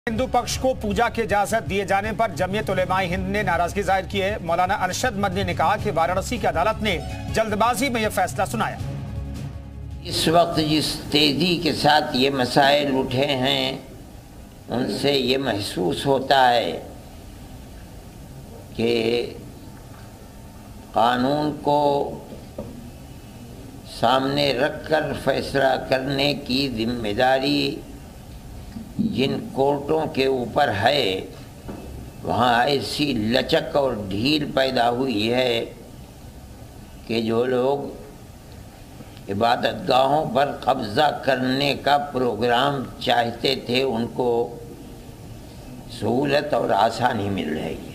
हिंदू पक्ष को पूजा की इजाजत दिए जाने पर जमीयत उलेमाए हिंद ने नाराजगी जाहिर की है। मौलाना अरशद मदनी ने कहा कि वाराणसी की अदालत ने जल्दबाजी में यह फैसला सुनाया। इस वक्त जिस तेजी के साथ ये मसाइल उठे हैं, उनसे ये महसूस होता है कि कानून को सामने रखकर फैसला करने की जिम्मेदारी जिन कोर्टों के ऊपर है, वहाँ ऐसी लचक और ढील पैदा हुई है कि जो लोग इबादतगाहों पर कब्ज़ा करने का प्रोग्राम चाहते थे, उनको सहूलत और आसानी मिल रही है।